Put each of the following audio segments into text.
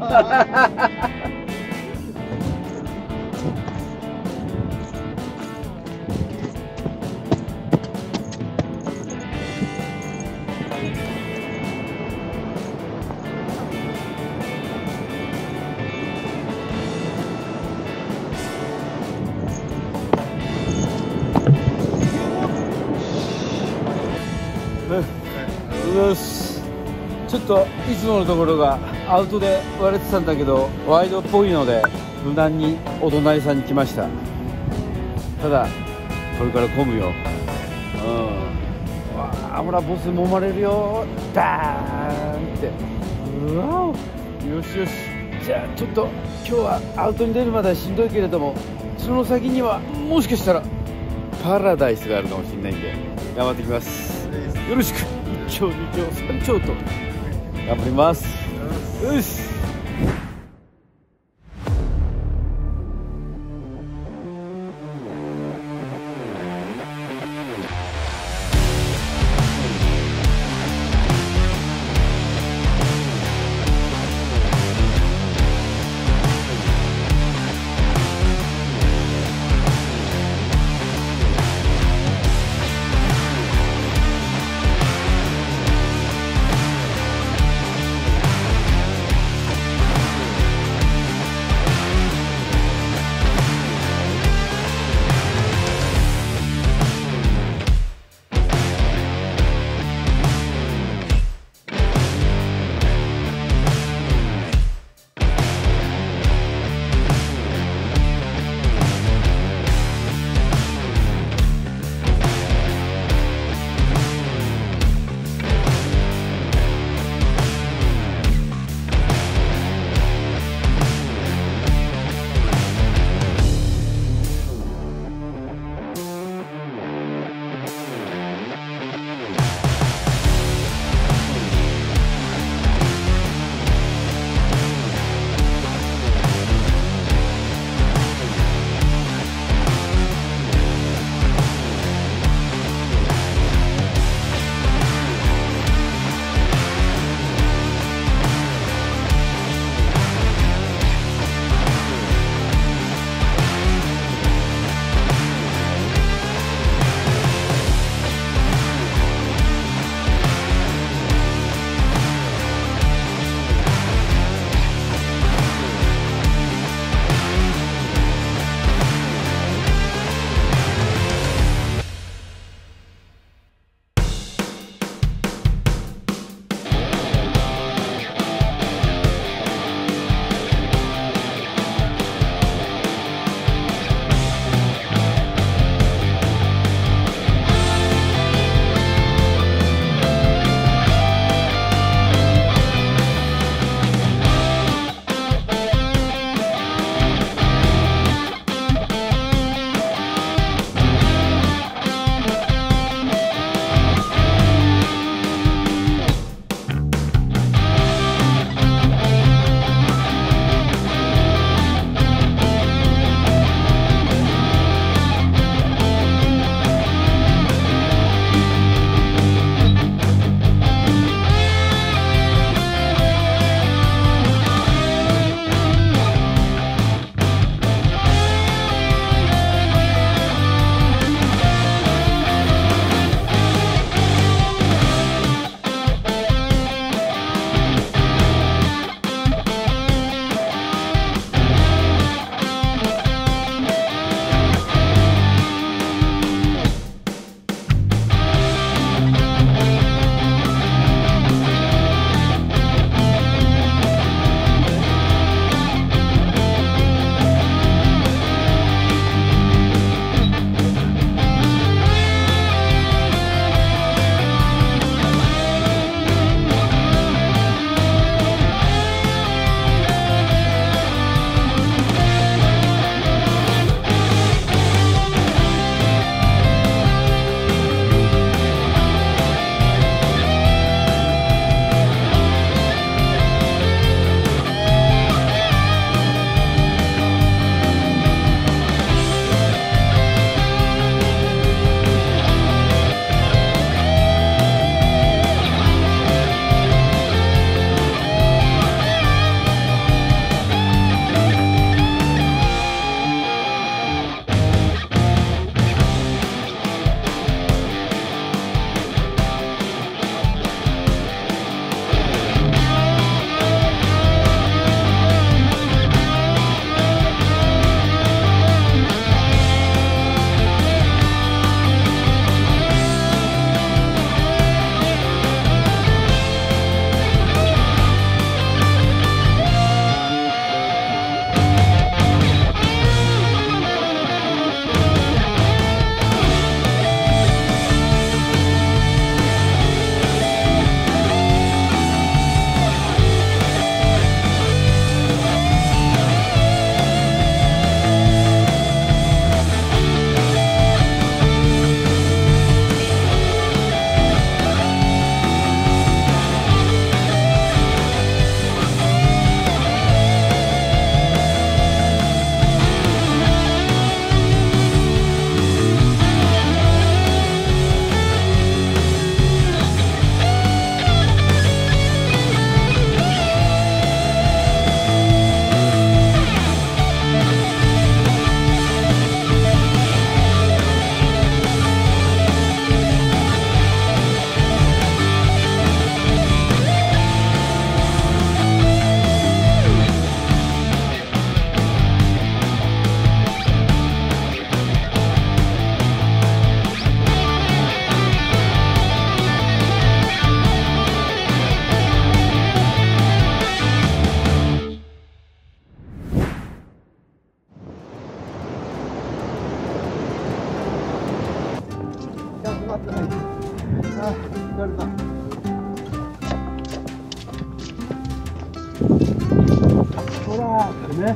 ちょっといつものところがアウトで割れてたんだけどワイドっぽいので無難にお隣さんに来ました。ただこれから混むよ。わあ、ほらボス揉まれるよ。ダーンって。うわお、よしよし。じゃあちょっと今日はアウトに出るまではしんどいけれども、その先にはもしかしたらパラダイスがあるかもしれないんで頑張ってきます。よろしく。1丁2丁3丁と頑張ります。よし。 ね。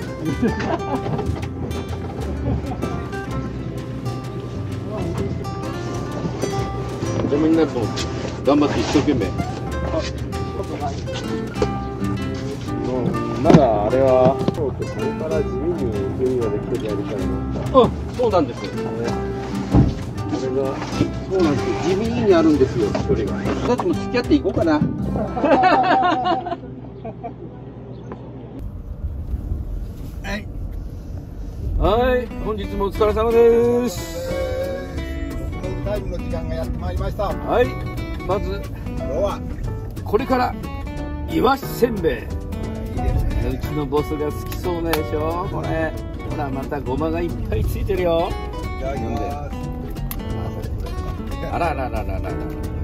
邪魔になると思って頑張って一生懸命。 まだあれはそうこれから地味に準備ができてやりたいの。 そうなんですよ。 あれがそうなんですよ。地味にあるんですよ。距離が。 だっても付き合っていこうかな。はい、本日もお疲れ様です。 タイムの時間がやってまいりました。 はい、まず今日はこれからいわしせんべい。うちのボスが好きそうなでしょこれ。ほらまたごまがいっぱいついてるよ。 いただきます。 あらららららら。いわし。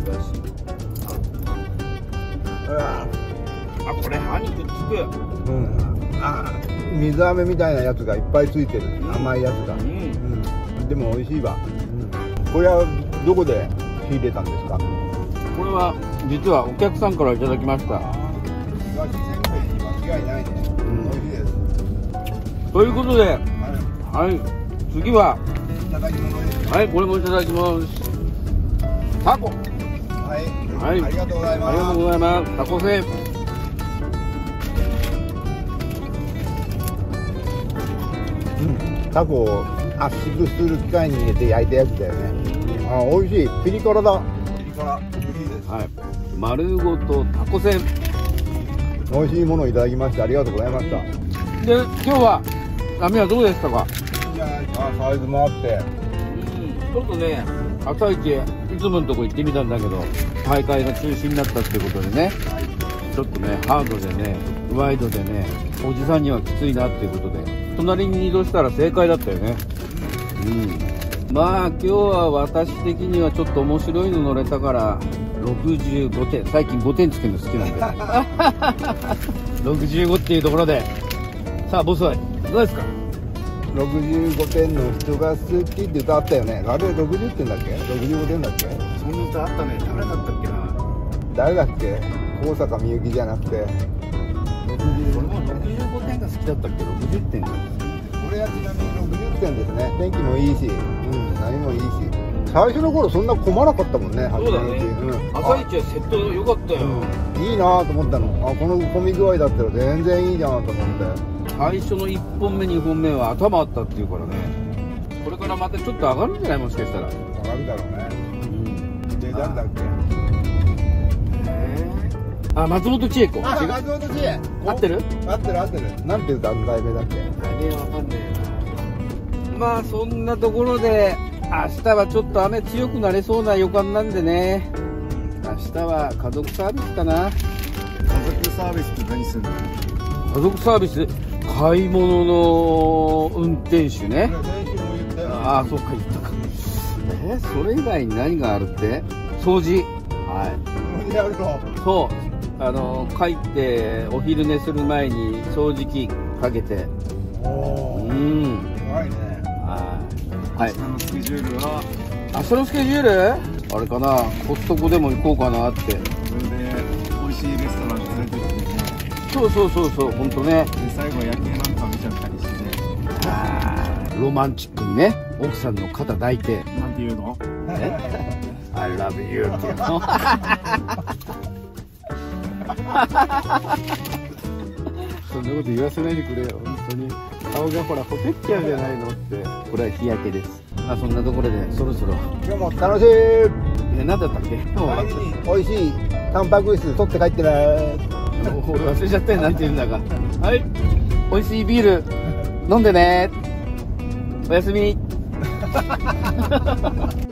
あ、これ歯にくっつく。 水飴みたいなやつがいっぱいついてる。甘いやつが。でも美味しいわ。これはどこで仕入れたんですか？ これは実はお客さんからいただきました。 いわしせんべいに間違いないね。美味しいです。 ということで、はい、次は、 いただき物です。 はい、これもいただきます。タコ。 はい、ありがとうございます。 ありがとうございます。タコせん。 タコを圧縮する機械に入れて焼いたやつだよね。あ、美味しい。ピリ辛だ。ピリ辛。美味しいです。 はい。丸ごとタコせん。 美味しいものをいただきましてありがとうございました。 で、今日は波はどうでしたか？ いいじゃないですか。サイズもあって。 ちょっとね、朝一いつものとこ行ってみたんだけど、大会が中止になったってことでね、ちょっとね、ハードでね、ワイドでね、おじさんにはきついなっていうことで。隣に移動したら正解だったよね。まあ今日は私的にはちょっと面白いの乗れたから65点。最近5点つけるの好きなんで65っていうところで、さあボスはどうですか ？65点の人が好きって歌あったよね。あれ60点だっけ？65点だっけ？ そんな歌あったね。誰だったっけな。 誰だっけ？高坂みゆきじゃなくて。 俺も65点が好きだったっけ？60点。 これはちなみに60点ですね。天気もいいし、波もいいし。最初の頃そんな混まなかったもんね。 そうだね。朝一はセット良かったよ。 いいなと思ったの。あ、この混み具合だったら全然いいじゃんと思って。 最初の1本目2本目は頭あったっていうからね。これからまたちょっと上がるんじゃない？もしかしたら。 上がるだろうね。で、誰だっけ？ あ、松本千恵子。 松本千恵。 合ってる？ 合ってる。なんていう団体名だっけ？ あれわかんねえな。まあそんなところで明日はちょっと雨強くなれそうな予感なんでね。明日は家族サービスかな。 家族サービスって何するの？ 家族サービス、買い物の運転手ね。ああ、そっか言ったか。それ以外に何があるって？掃除。はい。 やるの？ そう。帰ってお昼寝する前に掃除機かけて。 おー。すごいね。 はい。 明日のスケジュールは？ 明日のスケジュール？あれかな、コストコでも行こうかなって。それで美味しいレストランに連れてってね。 そう、本当ね。 で、最後夜景なんか見ちゃったりして。 ロマンチックにね、奥さんの肩抱いて。 なんて言うの ？I love you っていうの。そんなこと言わせないでくれよ、本当に。顔がほらほてっちゃうじゃないのって。これは日焼けです。まあそんなところでそろそろ。 今日も楽しい。 何だったっけ？ 美味しいタンパク質取って帰ってね。 俺忘れちゃったよ、なんて言うんだか。はい、美味しいビール飲んでね。おやすみ。